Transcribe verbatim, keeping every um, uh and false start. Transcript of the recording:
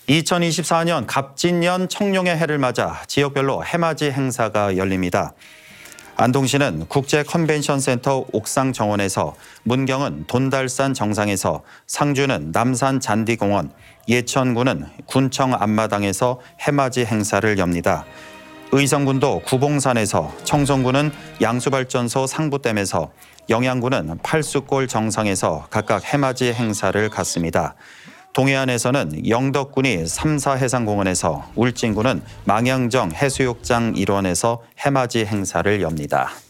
이천이십사 년 갑진년 청룡의 해를 맞아 지역별로 해맞이 행사가 열립니다. 안동시는 국제 컨벤션 센터 옥상 정원에서, 문경은 돈달산 정상에서, 상주는 남산 잔디공원, 예천군은 군청 앞마당에서 해맞이 행사를 엽니다. 의성군도 구봉산에서, 청송군은 양수발전소 상부댐에서, 영양군은 팔수골 정상에서 각각 해맞이 행사를 갖습니다. 동해안에서는 영덕군이 삼사해상공원에서, 울진군은 망향정 해수욕장 일원에서 해맞이 행사를 엽니다.